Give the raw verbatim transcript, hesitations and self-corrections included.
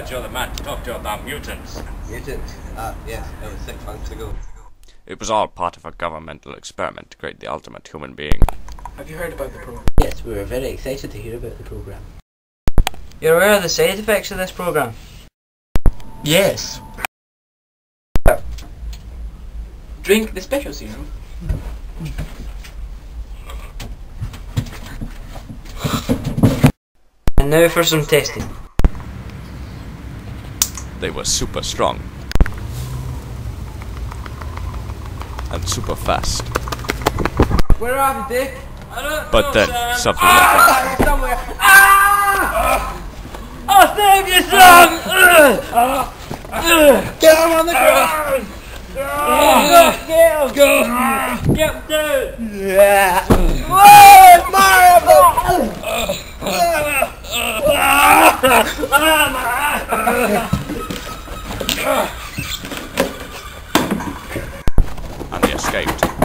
that you're the man to talk to about mutants. Mutants? Ah, yes, that was six months ago. It was all part of a governmental experiment to create the ultimate human being. Have you heard about the program? Yes, we were very excited to hear about the program. You're aware of the side effects of this program? Yes. Drink the special serum. And now for some testing. They were super strong. And super fast. Where are you, Dick? I don't But know, then, son. something like that. Ah, somewhere. Ah! I'll save you, son! Get him on the ground! Go, get him! Go! Get him down! Yeah! Whoa! And they escaped.